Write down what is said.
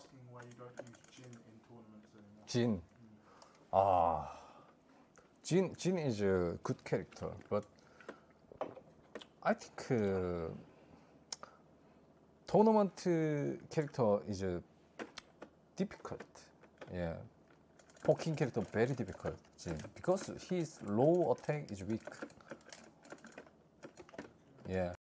asking why you don't use Jin in tournaments anymore. Jin. Jin is a good character, but I think tournament character is difficult. Yeah, poking character very difficult. Jin, because his low attack is weak. Yeah,